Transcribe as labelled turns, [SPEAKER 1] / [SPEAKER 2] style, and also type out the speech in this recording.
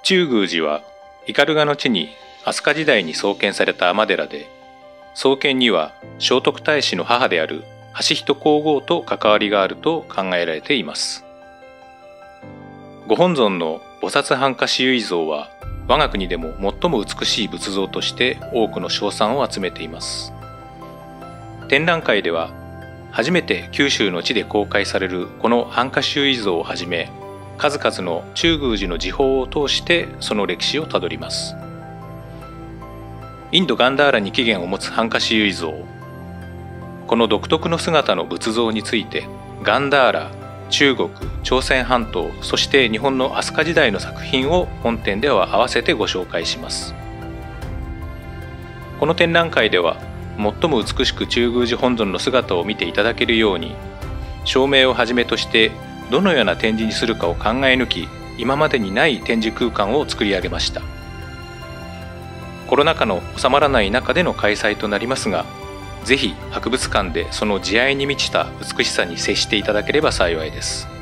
[SPEAKER 1] 中宮寺は斑鳩の地に飛鳥時代に創建された尼寺で、創建には聖徳太子の母である悠仁皇后と関わりがあると考えられています。ご本尊の菩薩半跏思惟像は我が国でも最も美しい仏像として多くの称賛を集めています。展覧会では初めて九州の地で公開されるこの半跏思惟像をはじめ、数々の中宮寺の寺宝を通してその歴史をたどります。インド・ガンダーラに起源を持つ半跏思惟像。この独特の姿の仏像について、ガンダーラ、中国、朝鮮半島、そして日本の飛鳥時代の作品を本展では合わせてご紹介します。この展覧会では、最も美しく中宮寺本尊の姿を見ていただけるように、照明をはじめとしてどのような展示にするかを考え抜き、今までにない展示空間を作り上げました。コロナ禍の収まらない中での開催となりますが、ぜひ博物館でその慈愛に満ちた美しさに接していただければ幸いです。